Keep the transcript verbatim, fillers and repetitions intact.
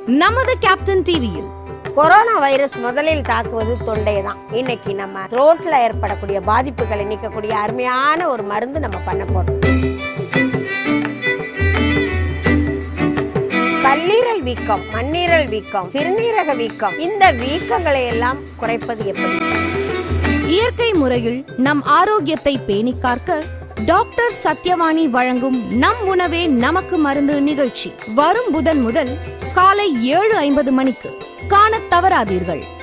நமது கேப்டன் டிவியில் corona virus முதலில் தாக்குவது தொண்டை தான். இன்னைக்கு நம்ம த்ரோட்ல ஏற்படக்கூடிய பாதிப்புகளை நீக்கக்கூடிய அருமையான ஒரு மருந்து நம்ம பண்ண போறோம். கல்லீரல் வீக்கம், மண்ணீரல் வீக்கம், சிறுநீரக வீக்கம், இந்த வீக்கங்களை எல்லாம் குறைப்பது எப்படி? இயற்கை முறையில் நம் ஆரோக்கியத்தை பேணி காக்க டாக்டர் சத்யவாணி வழங்கும் நம் உணவே நமக்கு மருந்து நிகழ்ச்சி வரும் புதன் முதல் காலை ஏழு ஐம்பது மணிக்கு காணத் தவறாதீர்கள்.